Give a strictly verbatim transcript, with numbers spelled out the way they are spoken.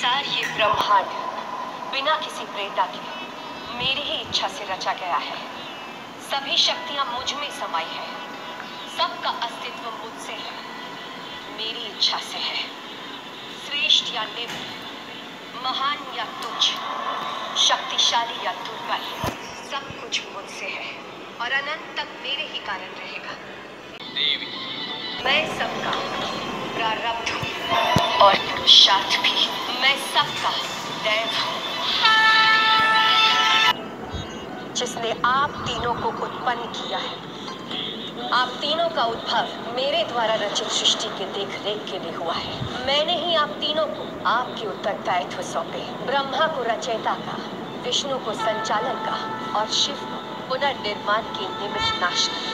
संसार, ये ब्रह्मांड बिना किसी प्रेरणा के मेरी ही इच्छा से रचा गया है। सभी शक्तियां मुझ में समाई है। सबका अस्तित्व मुझसे है, मेरी इच्छा से है। श्रेष्ठ या निम्न, महान या तुच्छ, शक्तिशाली या दुर्बल, सब कुछ मुझसे है और अनंत तक मेरे ही कारण रहेगा। देवी, मैं सबका प्रारब्ध हूँ और पुरुषार्थ भी। मैं सबका दैव हूँ, जिसने आप तीनों को उत्पन्न किया है। आप तीनों का उद्भव मेरे द्वारा रचित सृष्टि के देख रेख के लिए हुआ है। मैंने ही आप तीनों को आपके उत्तरदायित्व सौंपे। ब्रह्मा को रचयिता का, विष्णु को संचालन का और शिव को पुनर्निर्माण के निमित्त नाश का।